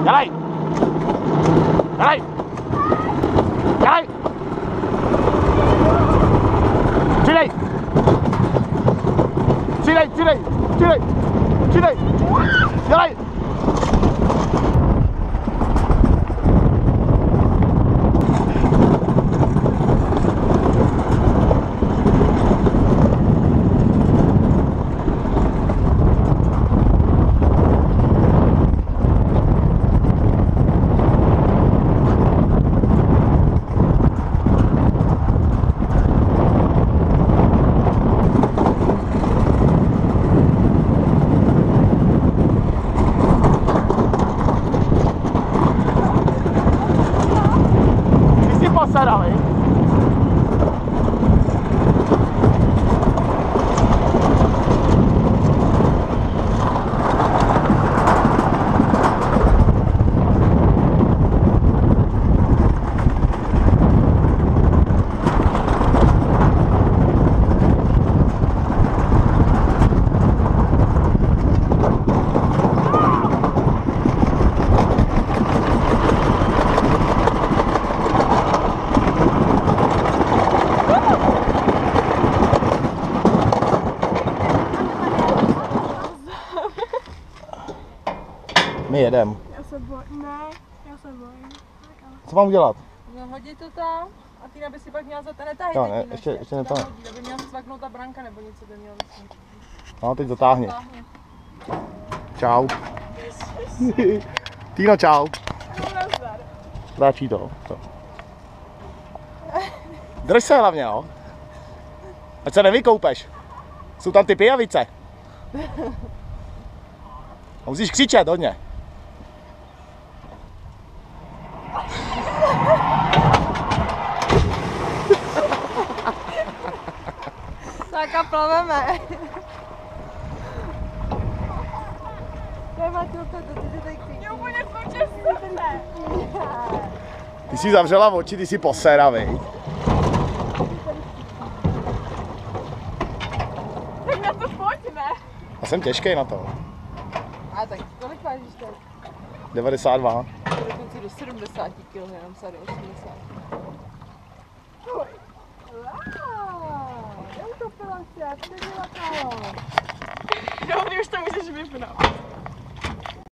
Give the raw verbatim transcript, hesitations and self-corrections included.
Dělej! Dělej! Dělej! Přidej! Přidej, přidej, přidej, přidej! Dělej! Posadali. My jedem. Já se bojím. Ne, já se bojím. Co mám dělat? No hodit to tam a ty by si pak měla za ten netahy. Jo, ne, ještě, ještě netáhne. Aby měla svaknout ta branka nebo něco by měla vysvětlit. No, teď zatáhni. Čau. Týno, čau. Dáčí to. to. Drž se hlavně, no. Ať se nevykoupeš. Jsou tam ty pijavice. Musíš křičet hodně. Tak a plaveme. Téma to, to, ty se tady křičí. Mě úplně skočí srdce. Ty jsi zavřela oči, ty jsi poseravej. Tak na to pojď, ne? Já jsem těžkej na to. A tak kolik vážíš teď? devadesát dva. Dokonce do sedmdesáti kil, jenom se do osmdesáti. Wow, neutopila se, co dělá to? Jo, ty už to můžeš vypnout.